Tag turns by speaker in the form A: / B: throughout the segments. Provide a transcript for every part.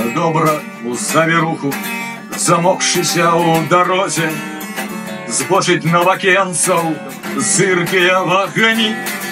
A: добра у завіруху, замокшыся ў дарозе, збочыць навакенцаў зыркія вагні,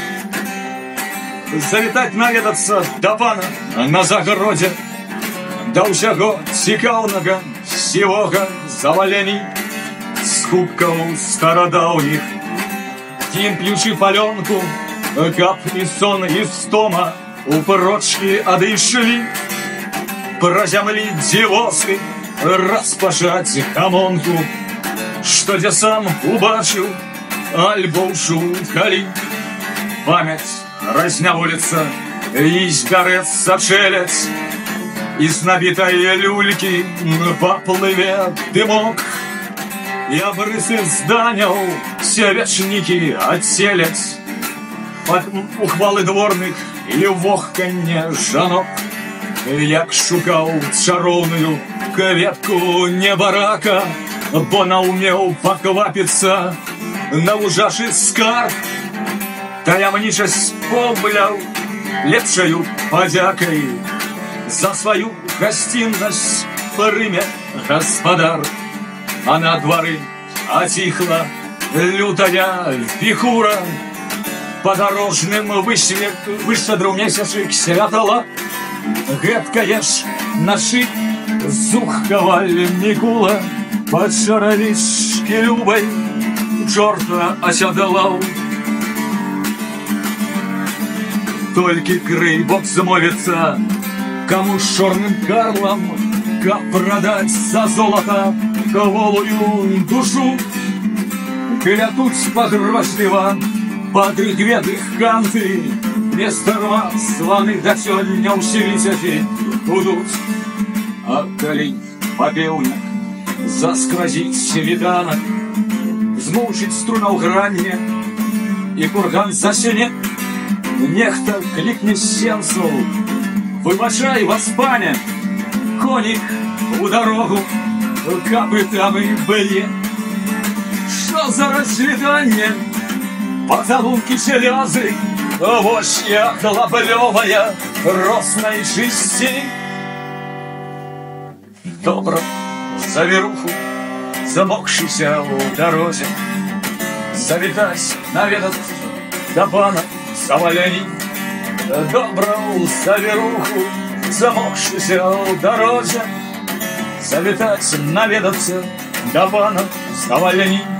A: завітаць наведацца да пана на загародзе, да ўсяго цікаўнага сівога завалені, з кубкаў старадаўніх, кім п'ючы палёнку, каб і сон і стома у прочкі адышлі, пра зямлі дзівосы распашаць хамонку, што дзе сам убачыў альбо ўчуў калі. Памяць разняволіцца і збярэцца чэлядзь, і з набітай люлькі паплыве дымок, і абрысы зданяў свечнікі адселяць пад ухвалы дворных і вохканне жанок. Як шукаў чароўную кветку небарака, бо наўмеў паквапіцца на ўжашы скарб, таямнічасць побляў лепшаю падзякай за сваю гасціннасць прыме гаспадар. А на двары аціхла лютая віхура, падарожным вышчадрыў месячык святала. Гэткае ж нашы зухкаваль Мікула пад чаравічкі любай чорта асядалаў. Толькі крый бок змовіцца каму з чорным карлам, каб прадаць за золата голую душу. Клятуць пагрозліва падрыгветых канты, нездарма званы да сёння ў свіцяці будуць. А калі папеўнік заскразіць світанак, змоўчыць струна ў гранне і курган засяне, нехта клікне з сенцаў: выбачай вас, пане, конік у дарогу, каб і там і былі. Што за развітанне, пацалункі чэлязы, вось я хлаблёвая роснай чысці. Добра завіруху, замокшыся ў дарозе, завітаць наведацца да пана завалені. Добра завіруху, замокшыся ў дарозе, завітаць наведацца да пана завалені.